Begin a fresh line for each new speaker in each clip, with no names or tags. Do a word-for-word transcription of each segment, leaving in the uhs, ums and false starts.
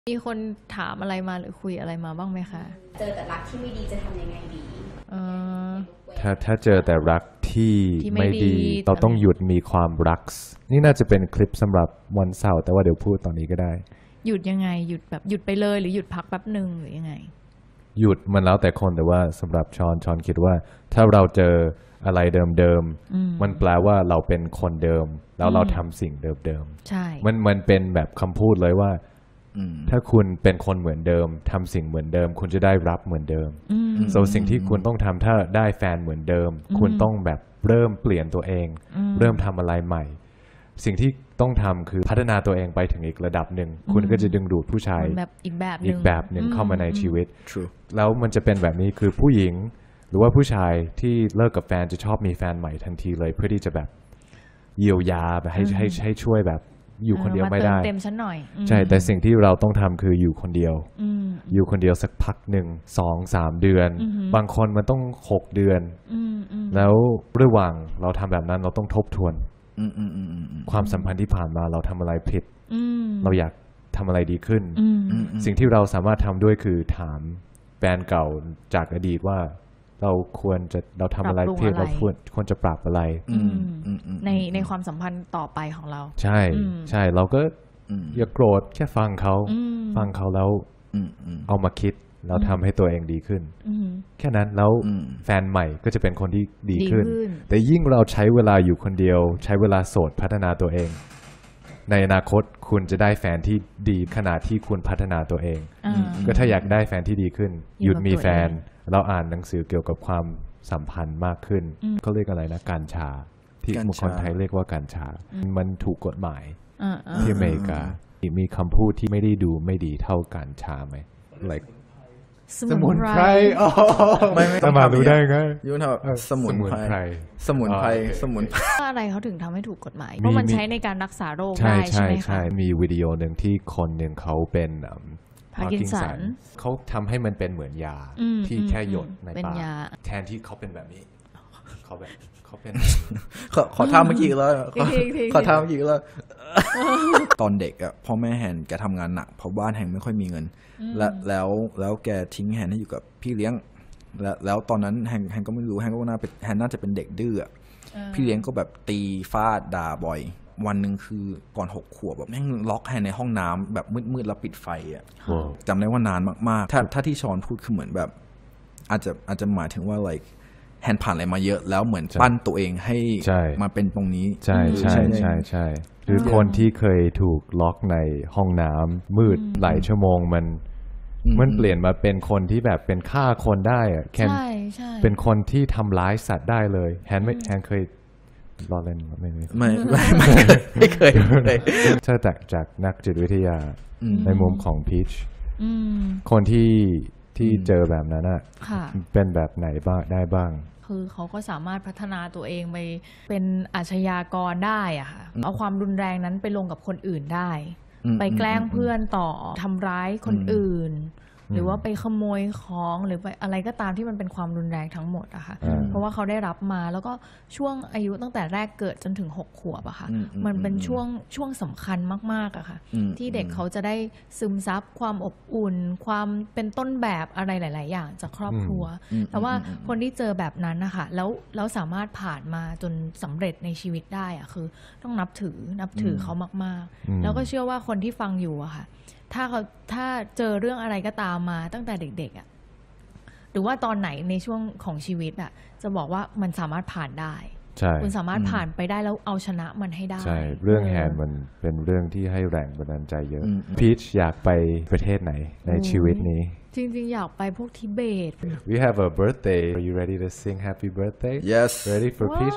มีคนถามอะไรมาหรือคุยอะไรมาบ้างไหมคะ
เจอแต่รักที่ไม่ดีจะทำยังไงดี
ถ้าถ้าเจอแต่รักที่
ที่
ไม่ดีเราต้องหยุดมีความรักนี่น่าจะเป็นคลิปสำหรับวันเสาร์แต่ว่าเดี๋ยวพูดตอนนี้ก็ได้
หยุดยังไงหยุดแบบหยุดไปเลยหรือหยุดพักแป๊บหนึ่งหรือยังไง
หยุดมันแล้วแต่คนแต่ว่าสำหรับชอนชอนคิดว่าถ้าเราเจออะไรเดิมๆมันแปลว่าเราเป็นคนเดิมแล้วเราทำสิ่งเดิม
ๆใช่
มันมันเป็นแบบคำพูดเลยว่าถ้าคุณเป็นคนเหมือนเดิมทำสิ่งเหมือนเดิมคุณจะได้รับเหมือนเดิมโซสิ่งที่คุณต้องทำถ้าได้แฟนเหมือนเดิมคุณต้องแบบเริ่มเปลี่ยนตัวเองเริ่มทำอะไรใหม่สิ่งที่ต้องทำคือพัฒนาตัวเองไปถึงอีกระดับหนึ่งคุณก็จะดึงดูดผู้ชาย
แบบอีกแบบ
อีกแบบหนึ่งเข้ามาในชีวิตแล้วมันจะเป็นแบบนี้คือผู้หญิงหรือว่าผู้ชายที่เลิกกับแฟนจะชอบมีแฟนใหม่ทันทีเลยเพื่อที่จะแบบเยียวยาแบบให้ให้ให้ช่วยแบบอยู่คนเดียวไม่ได้
เต็มชั้นหน่อย
ใช่แต่สิ่งที่เราต้องทำคืออยู่คนเดียวอยู่คนเดียวสักพักหนึ่งสองสามเดือนบางคนมันต้องหกเดือนแล้วระหว่างเราทำแบบนั้นเราต้องทบทวนความสัมพันธ์ที่ผ่านมาเราทำอะไรผิดเราอยากทำอะไรดีขึ้นสิ่งที่เราสามารถทำด้วยคือถามแฟนเก่าจากอดีตว่าเราควรจะเราทำอะไรผิดเราควรควรจะปรับอะไร
ในในความสัมพันธ์ต่อไปของเรา
ใช่ใช่เราก็อย่าโกรธแค่ฟังเขาฟังเขาแล้วเอามาคิดแล้วทำให้ตัวเองดีขึ้นแค่นั้นแล้วแฟนใหม่ก็จะเป็นคนที่ดีขึ้นแต่ยิ่งเราใช้เวลาอยู่คนเดียวใช้เวลาโสดพัฒนาตัวเองในอนาคตคุณจะได้แฟนที่ดีขนาดที่คุณพัฒนาตัวเองก็ถ้าอยากได้แฟนที่ดีขึ้นหยุดมีแฟนเราอ่านหนังสือเกี่ยวกับความสัมพันธ์มากขึ้นเขาเรียกอะไรนะกัญชาที่คนไทยเรียกว่ากัญชามันถูกกฎหมายที่อเมริกามีคำพูดที่ไม่ได้ดูไม่ดีเท่ากัญชาไหม like
สมุนไพร
ไม่ไม่มาดูได้ไง
ยุ่งเถอะสมุนไพรสมุนไพรสมุนไพร
อะไรเขาถึงทำให้ถูกกฎหมายเพราะมันใช้ในการรักษาโรคได้ใช่ไหมคะ
มีวิดีโอหนึ่งที่คนหนึ่งเขาเป็นพาร์กินสันเขาทำให้มันเป็นเหมือนยาที่แค่หยดในปากแทนที่เขาเป็นแบบนี้เขาแบบเขาเป็น
ขอทำเมื่อกี้แล้วขอทำเมื่อกี้แล้วตอนเด็กอ่ะพ่อแม่แฮนแกทำงานหนักเพราะบ้านแฮนไม่ค่อยมีเงินและแล้วแล้วแกทิ้งแฮนให้อยู่กับพี่เลี้ยงแล้วแล้วตอนนั้นแฮนแฮนก็ไม่รู้แฮนก็น่าเป็นแฮนน่าจะเป็นเด็กดื้อพี่เลี้ยงก็แบบตีฟาดด่าบ่อยวันหนึ่งคือก่อนหกขวบแบบแม่งล็อกแฮนในห้องน้ำแบบมืดๆแล้วปิดไฟอ่ะจำได้ว่านานมากๆถ้าถ้าที่ชอนพูดคือเหมือนแบบอาจจะอาจจะหมายถึงว่า like แฮนผ่านอะไรมาเยอะแล้วเหมือนปั้นตัวเองให้มาเป็นตรงนี้
ใช่ใช่ใช่ใช่หรือคนที่เคยถูกล็อกในห้องน้ำมืดหลายชั่วโมงมันมันเปลี่ยนมาเป็นคนที่แบบเป็นฆ่าคนได้อะแค่เป็นคนที่ทำร้ายสัตว์ได้เลยแฮนไม่แฮนเคยรอเล่นไม่ไม่
ไม่ไม่ไม่เคย
ถ้าจากจากนักจิตวิทยาในมุมของพีชคนที่ที่เจอแบบนั้นอ่ะเป็นแบบไหนบ้างได้บ้าง
คือเขาก็สามารถพัฒนาตัวเองไปเป็นอาชญากรได้อะค่ะเอาความรุนแรงนั้นไปลงกับคนอื่นได้ไปแกล้งเพื่อนต่อทำร้ายคนอื่นหรือว่าไปขโมยของหรือไปอะไรก็ตามที่มันเป็นความรุนแรงทั้งหมดอะค่ะเพราะว่าเขาได้รับมาแล้วก็ช่วงอายุตั้งแต่แรกเกิดจนถึงหกขวบอะค่ะมันเป็นช่วงช่วงสำคัญมากๆอะค่ะที่เด็กเขาจะได้ซึมซับความอบอุ่นความเป็นต้นแบบอะไรหลายๆอย่างจากครอบครัวแต่ว่าคนที่เจอแบบนั้นนะคะแล้วแล้วสามารถผ่านมาจนสำเร็จในชีวิตได้อะคือต้องนับถือนับถือเขามากๆแล้วก็เชื่อว่าคนที่ฟังอยู่อะค่ะถ้าเขาถ้าเจอเรื่องอะไรก็ตามมาตั้งแต่เด็กๆอ่ะหรือว่าตอนไหนในช่วงของชีวิตอ่ะจะบอกว่ามันสามารถผ่านได้
ใช่
คุณสามารถผ่านไปได้แล้วเอาชนะมันให้ได้
ใช่เรื่องแฮนมันเป็นเรื่องที่ให้แรงบันดาลใจเยอะพีชอยากไปประเทศไหนในชีวิตนี้
จริงๆอยากไปพวกทิเบต
We have a birthday Are you ready to sing Happy birthday
Yes
Ready for Peach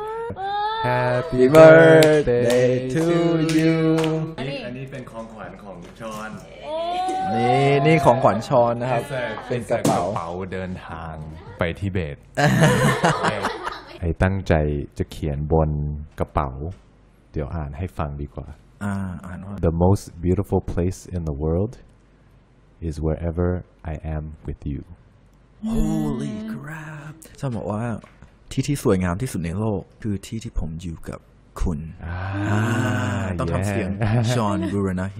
Happy birthday to you อันนี้เป็นของขวัญของชอน
นี่นี่ของขวัญชอนนะครับเป็นกระเป๋า
เดินทางไปทิเบตไอ้ตั้งใจจะเขียนบนกระเป๋าเดี๋ยวอ่านให้ฟังดีกว่า
อ่าอ่านว่า
The most beautiful place in the world is wherever I am with you
Holy crap จะบอกว่าที่ที่สวยงามที่สุดในโลกคือที่ที่ผมอยู่กับคุณต้องทำเสียงชอนบูรณะ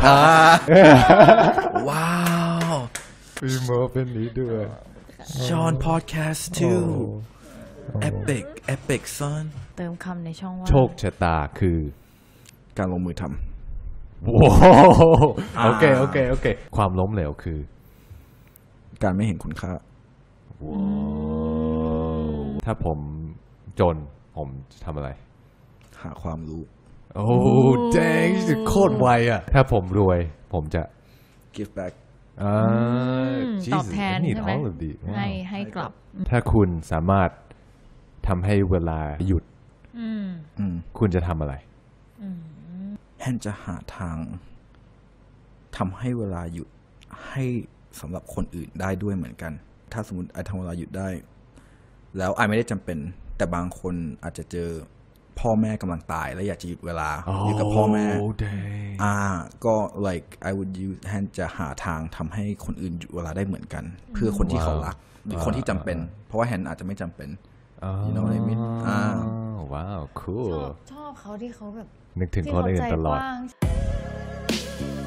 ว้าว
มีโมเป็นนี้ด้วย
ชอนพอดแคสต์ too epic epic son
เติมคำในช่องว่าง
โชคชะตาคือ
การลงมือท
ำว้โอเคโอเคโอเคความล้มเหลวคือ
การไม่เห็นคุณค่า
ว้ถ้าผมจนผมจะทำอะไร
หาความรู้
โอ้แดงโคตรไวอ่ะถ้าผมรวยผมจะ
give back
ตอบแทนใช่ไหมให้ให้กลับ
ถ้าคุณสามารถทำให้เวลาหยุดคุณจะทำอะไร
แอนจะหาทางทำให้เวลาหยุดให้สำหรับคนอื่นได้ด้วยเหมือนกันถ้าสมมติไอทำเวลาหยุดได้แล้วไอไม่ได้จำเป็นแต่บางคนอาจจะเจอพ่อแม่กำลังตายแล้วอยากจะหยุดเวลาอยู่กับพ่อแม่อ่าก็ like I would use แอนจะหาทางทำให้คนอื่นหยุดเวลาได้เหมือนกันเพื่อคนที่เขารักหรือคนที่จำเป็นเพราะว่าแอนอาจจะไม่จำเป็น you know what I mean อ่า
ว้าว cool
ชอบเขาที่เขาแบบ
นึกถึงคนอื่นตลอด